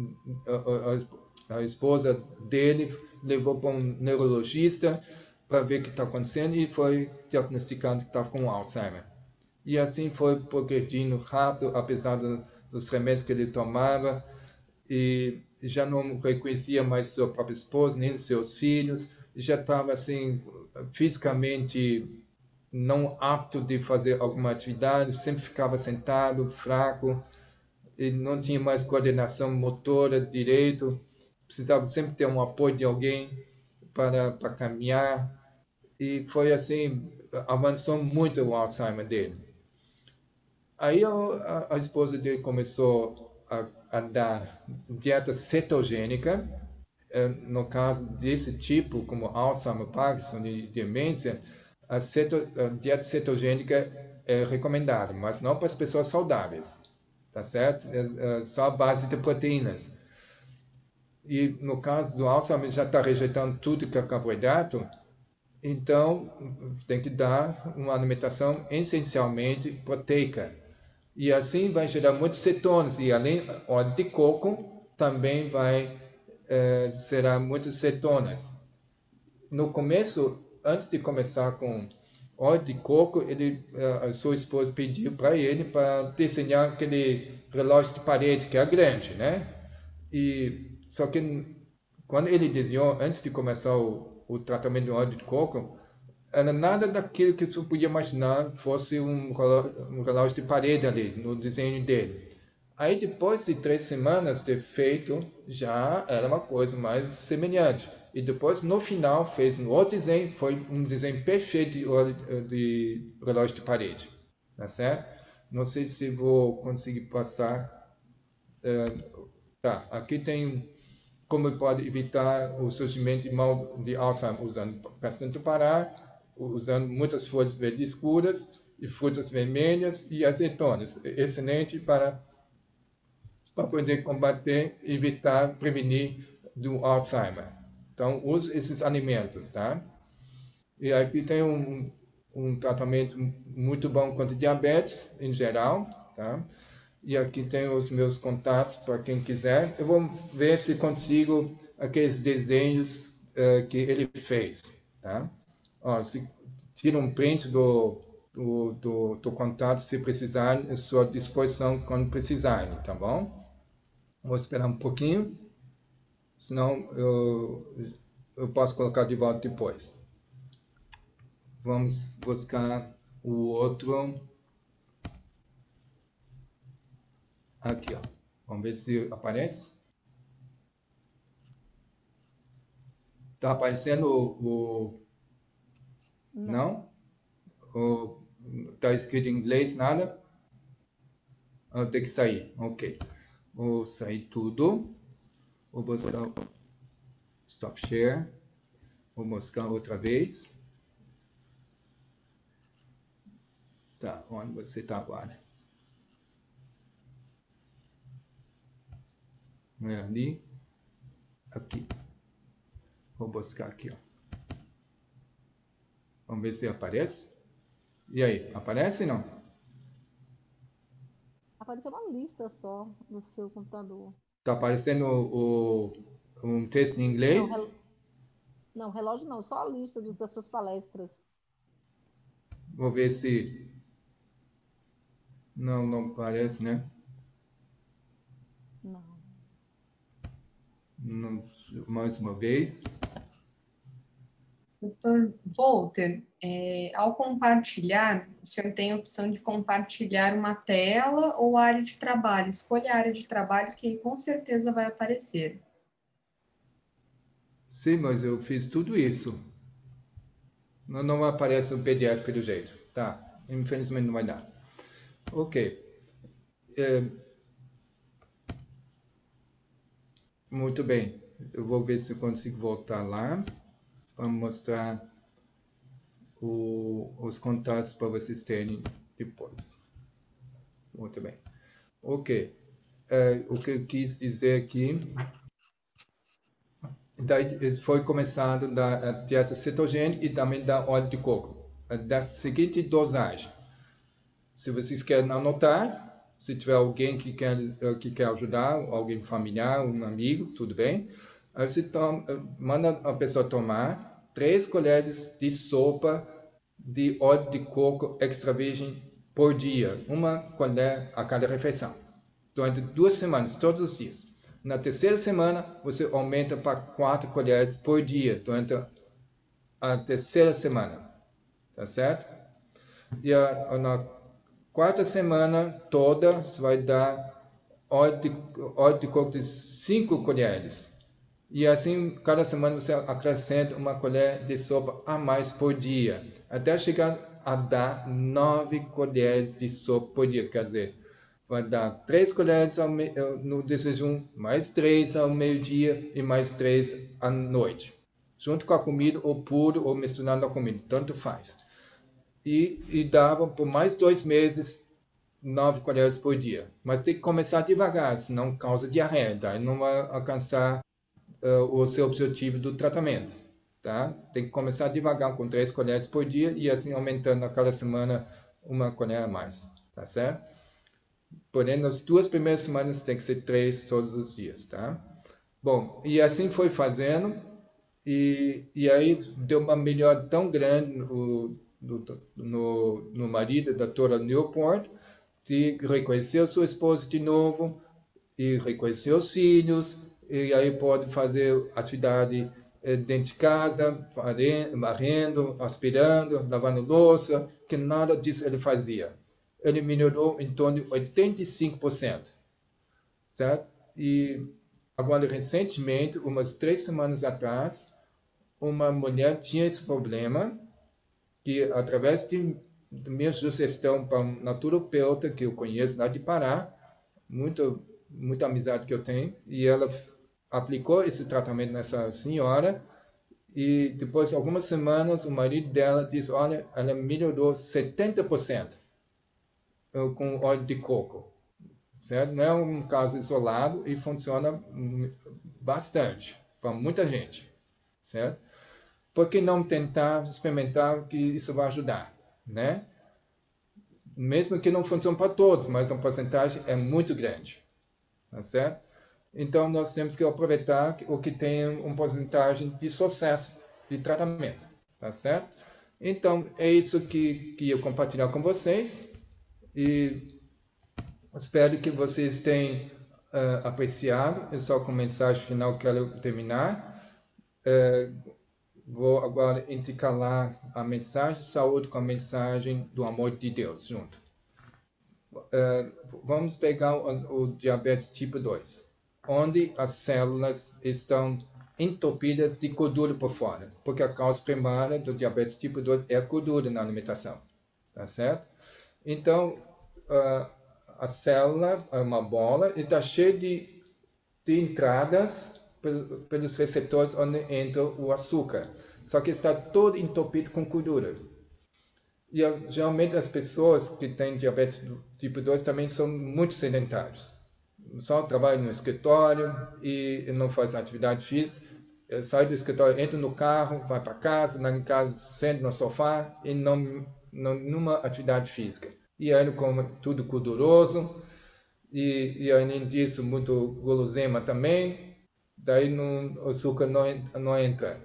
a, a, a esposa dele levou para um neurologista para ver o que está acontecendo e foi diagnosticado que estava com Alzheimer. E assim foi progredindo rápido, apesar do, dos remédios que ele tomava, e já não reconhecia mais sua própria esposa, nem seus filhos, já estava assim, fisicamente não apto de fazer alguma atividade, sempre ficava sentado, fraco, e não tinha mais coordenação motora direito, precisava sempre ter um apoio de alguém para, para caminhar, e foi assim, avançou muito o Alzheimer dele. Aí a, a esposa dele começou a, a dar dieta cetogênica. No caso desse tipo, como Alzheimer, Parkinson e demência, a, ceto, a dieta cetogênica é recomendada, mas não para as pessoas saudáveis, tá certo? É, é só a base de proteínas. E no caso do Alzheimer já está rejeitando tudo que é carboidrato, então tem que dar uma alimentação essencialmente proteica. E assim vai gerar muitos cetonas. E além do óleo de coco, também vai é, gerar muitas cetonas. No começo, antes de começar com óleo de coco, ele, a sua esposa pediu para ele para desenhar aquele relógio de parede que é grande, né? E só que quando ele desenhou, antes de começar o, o tratamento do óleo de coco, era nada daquilo que você podia imaginar fosse um relógio, um relógio de parede ali, no desenho dele. Aí depois de três semanas de feito, já era uma coisa mais semelhante. E depois, no final, fez um outro desenho, foi um desenho perfeito de, de relógio de parede. Tá certo? Não sei se vou conseguir passar. É, tá, aqui tem como pode evitar o surgimento de mal de Alzheimer usando bastante parar, usando muitas folhas verdes escuras e frutas vermelhas e azeitonas. Excelente para, para poder combater, evitar, prevenir do Alzheimer. Então, use esses alimentos, tá? E aqui tem um, um tratamento muito bom contra diabetes em geral, tá? E aqui tem os meus contatos para quem quiser. Eu vou ver se consigo aqueles desenhos uh, que ele fez, tá? Ó, se tira um print do, do, do, do contato se precisar, à sua disposição quando precisarem, tá bom? Vou esperar um pouquinho, senão eu, eu posso colocar de volta depois. Vamos buscar o outro. Aqui, ó. Vamos ver se aparece. Tá aparecendo o... o... Não? O... Tá escrito em inglês, nada? Ah, tem que sair. Ok. Vou sair tudo. Vou buscar Stop Share. Vou mostrar outra vez. Tá, onde você tá agora? Não é ali? Aqui. Vou buscar aqui, ó. Vamos ver se aparece. E aí, aparece ou não? Apareceu uma lista só no seu computador. Tá aparecendo o, o, um texto em Não, inglês? rel... não, relógio não, só a lista dos, das suas palestras. Vou ver se... Não, não aparece, né? Não. Não, mais uma vez. doutor Volter, é, ao compartilhar, o senhor tem a opção de compartilhar uma tela ou área de trabalho. Escolha a área de trabalho, que aí com certeza vai aparecer. Sim, mas eu fiz tudo isso. Não, não aparece o P D F pelo jeito. Tá, infelizmente não vai dar. Ok. É, muito bem. Eu vou ver se eu consigo voltar lá para mostrar o, os contatos para vocês terem depois. Muito bem. Ok. É, o que eu quis dizer aqui, daí foi começado da dieta cetogênica e também da óleo de coco. Da seguinte dosagem. Se vocês querem anotar, se tiver alguém que quer, que quer ajudar, alguém familiar, um amigo, tudo bem. Aí você toma, manda a pessoa tomar três colheres de sopa de óleo de coco extra virgem por dia, uma colher a cada refeição, durante duas semanas, todos os dias. Na terceira semana, você aumenta para quatro colheres por dia, durante a terceira semana, tá certo? E a, na quarta semana toda, você vai dar óleo de, óleo de coco de cinco colheres. E assim, cada semana você acrescenta uma colher de sopa a mais por dia, até chegar a dar nove colheres de sopa por dia. Quer dizer, vai dar três colheres ao me... no desjejum, mais três ao meio-dia e mais três à noite. Junto com a comida, ou puro, ou misturando a comida, tanto faz. E, e dava por mais dois meses nove colheres por dia. Mas tem que começar devagar, senão causa diarreia, daí não vai alcançar uh, o seu objetivo do tratamento. Tá? Tem que começar devagar com três colheres por dia e assim aumentando a cada semana uma colher a mais. Tá certo? Porém, nas duas primeiras semanas tem que ser três todos os dias. Tá? Bom, e assim foi fazendo. E, e aí deu uma melhora tão grande no, no, no, no marido da doutora Newport, que reconheceu sua esposa de novo, e reconheceu os filhos, e aí pode fazer atividade dentro de casa, varrendo, aspirando, lavando louça, que nada disso ele fazia. Ele melhorou em torno de oitenta e cinco por cento, certo? E agora, recentemente, umas três semanas atrás, uma mulher tinha esse problema, que através de, de minha sugestão para um naturopeuta que eu conheço lá de Pará, muito, muita amizade que eu tenho, e ela aplicou esse tratamento nessa senhora, e depois de algumas semanas o marido dela disse, olha, ela melhorou setenta por cento com óleo de coco, certo? Não é um caso isolado e funciona bastante para muita gente, certo? Por que não tentar experimentar que isso vai ajudar, né? Mesmo que não funcione para todos, mas a porcentagem é muito grande, tá certo? Então, nós temos que aproveitar o que tem uma porcentagem de sucesso de tratamento, tá certo? Então, é isso que, que eu compartilhar com vocês e espero que vocês tenham uh, apreciado. É só com mensagem final que eu quero terminar. Uh, Vou agora intercalar a mensagem de saúde com a mensagem do amor de Deus junto. Uh, vamos pegar o, o diabetes tipo dois, onde as células estão entupidas de gordura por fora, porque a causa primária do diabetes tipo dois é a gordura na alimentação, tá certo? Então, uh, a célula é uma bola e está cheia de, de entradas pelos receptores onde entra o açúcar. Só que está todo entupido com gordura. E geralmente as pessoas que têm diabetes tipo dois também são muito sedentários. Só trabalham no escritório e não fazem atividade física. Sai do escritório, entra no carro, vai para casa, lá em casa, senta no sofá e não, não numa atividade física. E aí come tudo gorduroso e, e além disso muito gulosema também. Daí não, o açúcar não, não entra.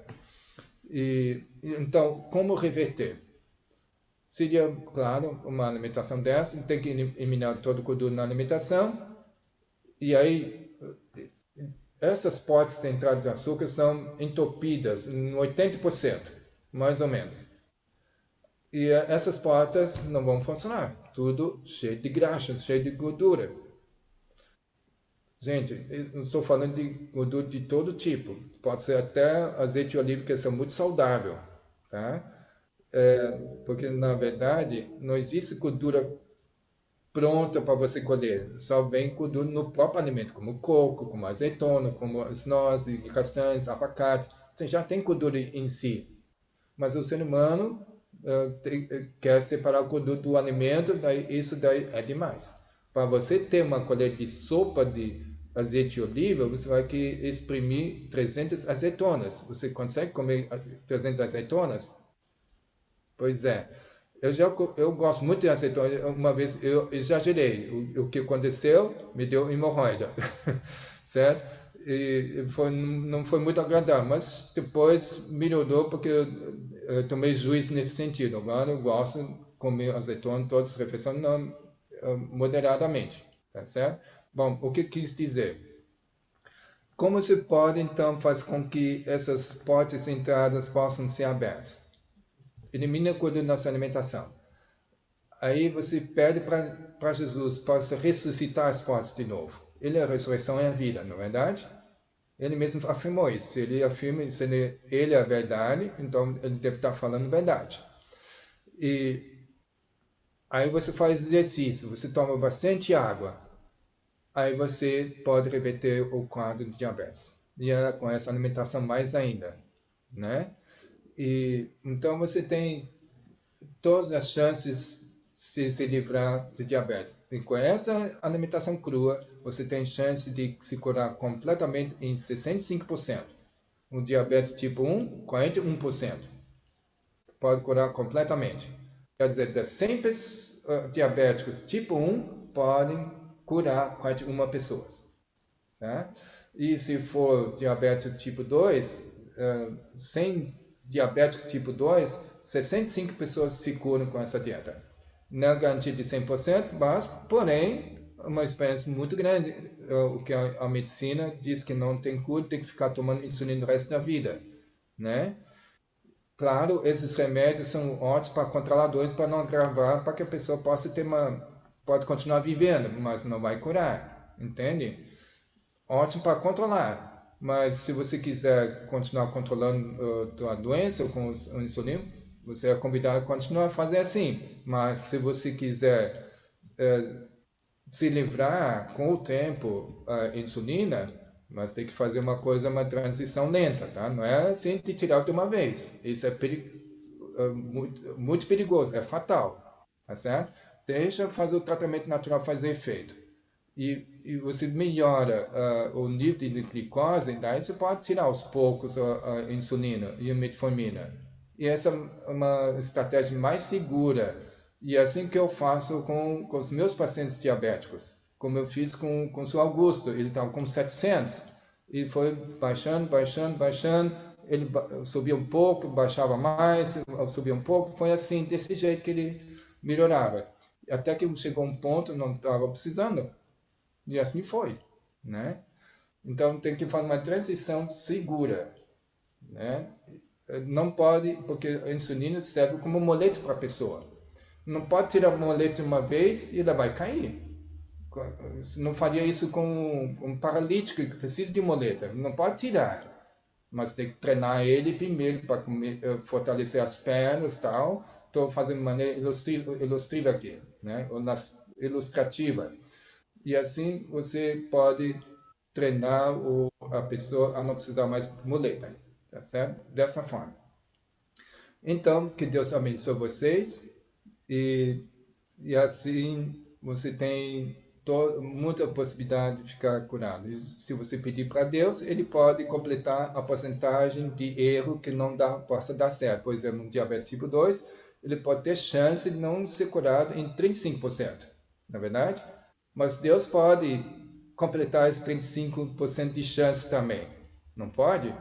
E, então, como reverter? Seria, claro, uma alimentação dessa, tem que eliminar todo o gordura na alimentação, e aí essas portas de entrada de açúcar são entupidas em oitenta por cento. mais ou menos. E essas portas não vão funcionar. Tudo cheio de graxa, cheio de gordura. Gente, eu não estou falando de gordura de todo tipo. Pode ser até azeite de oliva, que é muito saudável. Tá? É, porque, na verdade, não existe gordura pronta para você colher. Só vem gordura no próprio alimento, como coco, como azeitona, como as nozes, castanhas, abacate. Você já tem gordura em si. Mas o ser humano uh, tem, quer separar o gordura do alimento, daí isso daí é demais. Para você ter uma colher de sopa de azeite de oliva, você vai que exprimir trezentas azeitonas. Você consegue comer trezentas azeitonas? Pois é. Eu, já, eu gosto muito de azeitona. Uma vez eu exagerei. O, o que aconteceu me deu hemorroida. Certo? E foi, não foi muito agradável, mas depois melhorou porque eu, eu tomei juízo nesse sentido. Agora eu gosto de comer azeitona todas as refeições não, moderadamente. Tá certo? Bom, o que quis dizer? Como se pode então fazer com que essas portas de entradas possam ser abertas? Elimina a gordura na sua alimentação. Aí você pede para Jesus para ressuscitar as portas de novo. Ele é a ressurreição e a vida, não é verdade? Ele mesmo afirmou isso. Se ele afirma se ele, ele é a verdade, então ele deve estar falando a verdade. E aí você faz exercício, você toma bastante água. Aí você pode reverter o quadro de diabetes. E é com essa alimentação mais ainda, né? E então você tem todas as chances de se livrar de diabetes. E com essa alimentação crua, você tem chance de se curar completamente em sessenta e cinco por cento. O diabetes tipo um, quarenta e um por cento. Pode curar completamente. Quer dizer, das cem uh, diabéticos tipo um, podem curar quarenta e uma pessoas. Tá? E se for diabetes tipo dois, uh, sem diabético tipo dois, sessenta e cinco pessoas se curam com essa dieta. Não é garantia de cem por cento, mas, porém, uma experiência muito grande. O que a, a medicina diz que não tem cura, tem que ficar tomando insulina o resto da vida. Né? Claro, esses remédios são ótimos para controlar dores, para não agravar, para que a pessoa possa ter uma... pode continuar vivendo, mas não vai curar. Entende? Ótimo para controlar. Mas se você quiser continuar controlando a tua doença com o insulina, você é convidado a continuar a fazer assim. Mas se você quiser é, se livrar com o tempo a insulina, mas tem que fazer uma coisa, uma transição lenta, tá? Não é assim de tirar de uma vez. Isso é, perig... é muito, muito perigoso, é fatal, tá certo? Deixa fazer o tratamento natural fazer efeito. E, e você melhora uh, o nível de glicose, daí você pode tirar aos poucos a, a insulina e a metformina. E essa é uma estratégia mais segura. E é assim que eu faço com, com os meus pacientes diabéticos. Como eu fiz com, com o seu Augusto. Ele estava com setecentos. E foi baixando, baixando, baixando. Ele subia um pouco, baixava mais, subia um pouco. Foi assim, desse jeito que ele melhorava. Até que chegou um ponto, não estava precisando. E assim foi, né? Então tem que fazer uma transição segura, né? Não pode, porque a insulina serve como muleta para a pessoa. Não pode tirar a muleta uma vez e ela vai cair. Não faria isso com um paralítico que precisa de muleta. Não pode tirar, mas tem que treinar ele primeiro para fortalecer as pernas e tal. Estou fazendo de maneira ilustrativa, ilustrativa aqui, né? Ou ilustrativa. E assim você pode treinar o, a pessoa a não precisar mais muleta, tá certo? Dessa forma. Então, que Deus abençoe vocês e, e assim você tem to, muita possibilidade de ficar curado. E se você pedir para Deus, Ele pode completar a porcentagem de erro que não dá, possa dar certo. Por exemplo, no diabetes tipo dois, ele pode ter chance de não ser curado em trinta e cinco por cento, não é verdade? Mas Deus pode completar esses trinta e cinco por cento de chance também. Não pode?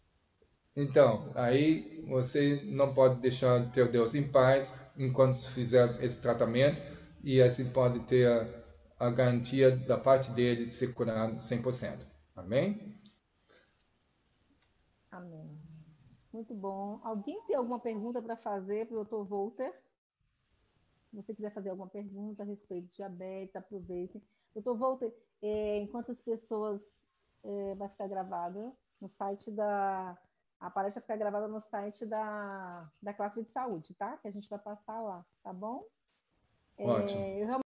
Então, aí você não pode deixar teu Deus em paz enquanto fizer esse tratamento e assim pode ter a, a garantia da parte dele de ser curado cem por cento. Amém? Amém. Muito bom. Alguém tem alguma pergunta para fazer para o doutor Walter? Se você quiser fazer alguma pergunta a respeito de diabetes, aproveitem. doutor Walter, é, enquanto as pessoas é, vai ficar gravada no site da. A palestra vai ficar gravada no site da, da classe de saúde, tá? Que a gente vai passar lá, tá bom? Ótimo. É, eu